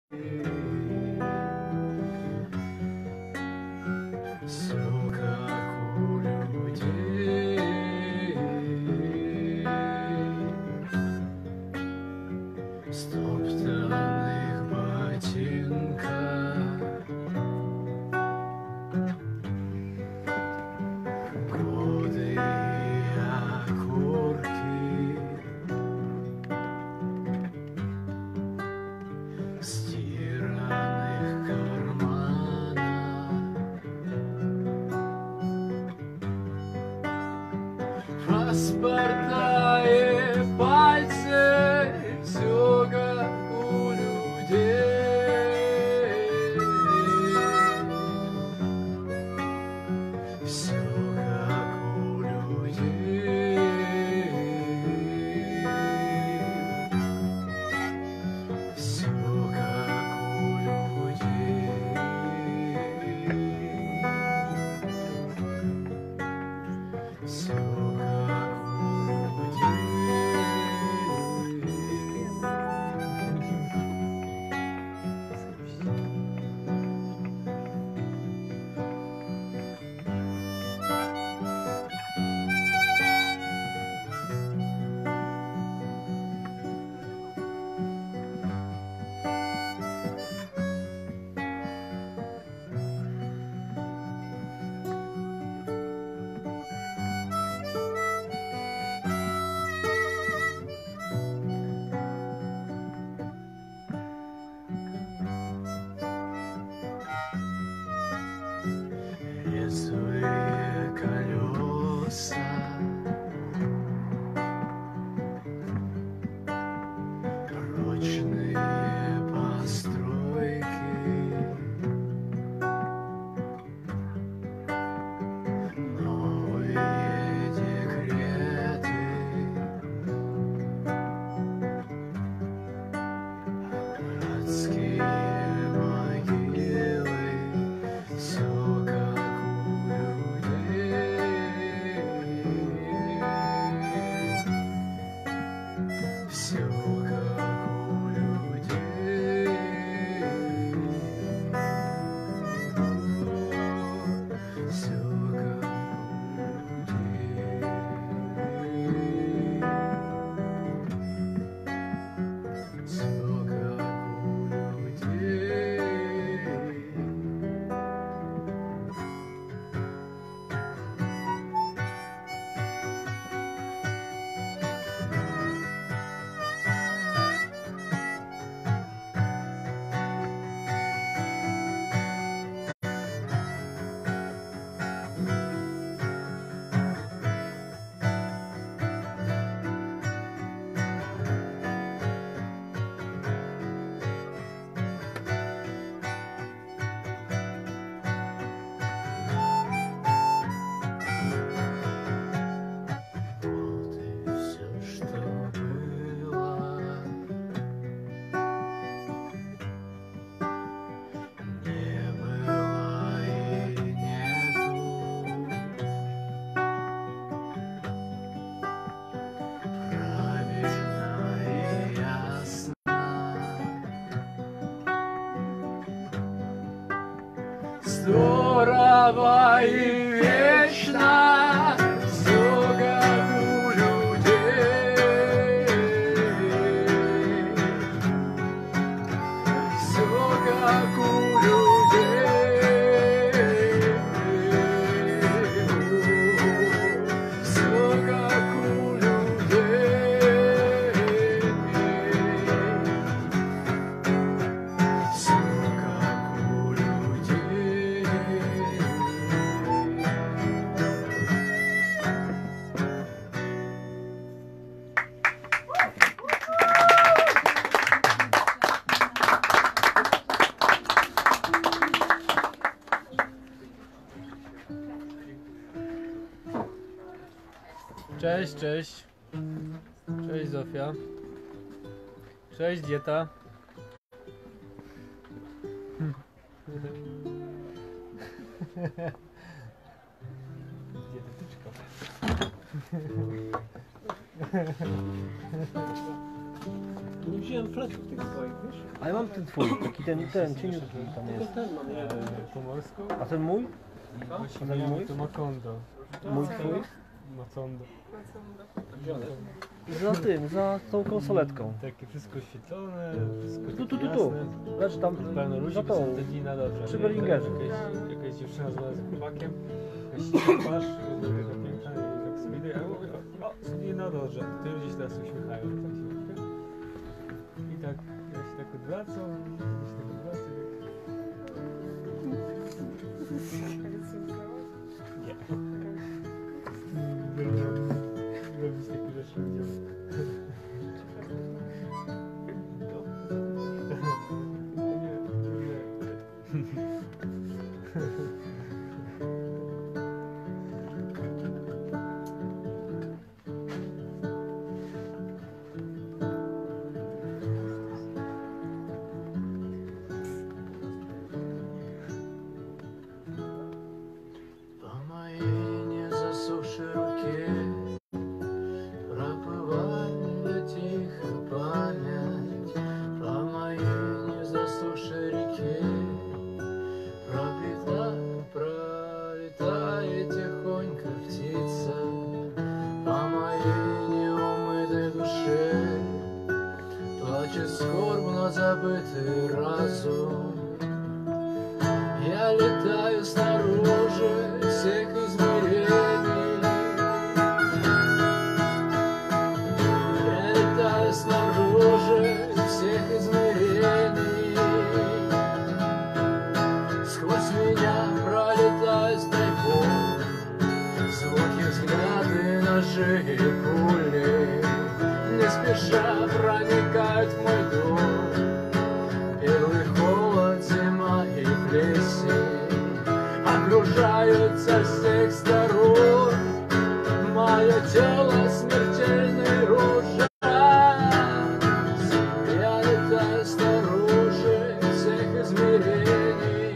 Всё как у людей, в стоптанных ботинках, годы и окурки, стиранных карманах, паспорта и пальцы, всё как у людей, всё как у людей, всё как у людей, всё как у людей. Резвые колеса, прочные постройки, новые декреты, братские могилы, всё как у людей, всё как у людей, всё как у людей, всё как у Вот и всё, что было, не было и нету. Правильно и ясно, здорово и вечно, всё как у людей, всё как у людей, всё как у людей, всё как у людей. Cześć, cześć. Cześć Zofia. Cześć dieta. Dietetyczka. Nie wziąłem fletów tych swoich, wiesz? A ja mam ten twój, taki ten cieniutki tam Tylko jest. ten mam, nie? Pomorską? A ten mój? Właśnie A ten miałem mój? to Macondo. Mój twój? Macondo. Wziąłem. Za tą konsoletką. Takie wszystko oświetlone, wszystko Tu. takie jasne. Lecz tam Pełno ludzi, za bo tą. są te dni na drodze. Przy Bellingerze. Jakaś dziewczyna zwana z chłopakiem, jakaś śliczna twarz, mówię, że piękna i tak sobie idę, a ja mówię, o, sobie na drodze. Ty ludzie się teraz uśmiechają, tak się uśmiecha. I tak, ja się tak odwracam, Nie. Robić takie rzeczy ludziom. По моей не засуши руке проплывает тихо память. По моей не засуши реке пролетает тихонько птица. По моей неумытой душе плачет скорбно забытый разум. Я летаю снаружи всех измерений. Я летаю снаружи всех измерений. Сквозь меня пролетают тайком звуки, взгляды, ножи и пули. Не спеша проникают в мой дом. Белый холод, зима и плесень окружают со всех сторон. Мое тело смертельный ужас. Я летаю снаружи всех измерений.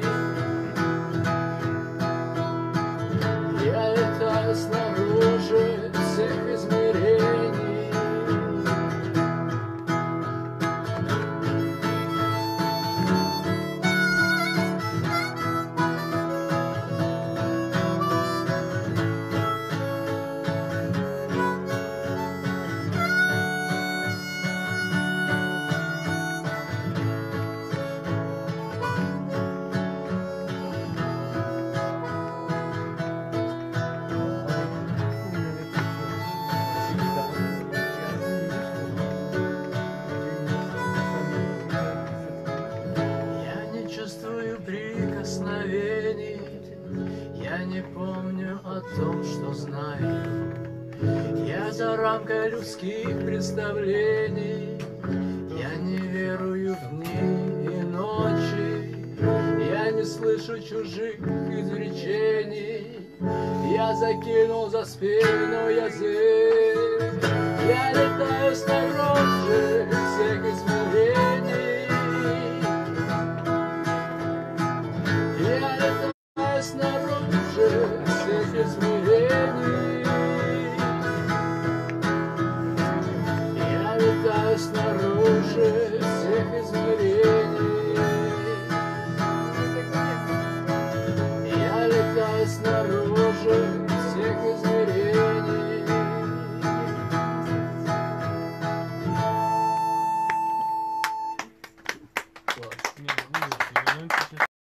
Я летаю снаружи всех измерений. Я не чувствую прикосновений, я не помню о том, что знаю. Я за рамкой людских представлений, я не верую в дни и ночи. Я не слышу чужих изречений, я закинул за спину язык. Я летаю снаружи всех измерений. Я летаю снаружи всех измерений. Я летаю снаружи всех измерений. Я летаю снаружи всех измерений. Nie, nie, nie, nie, nie, nie, nie, nie, nie,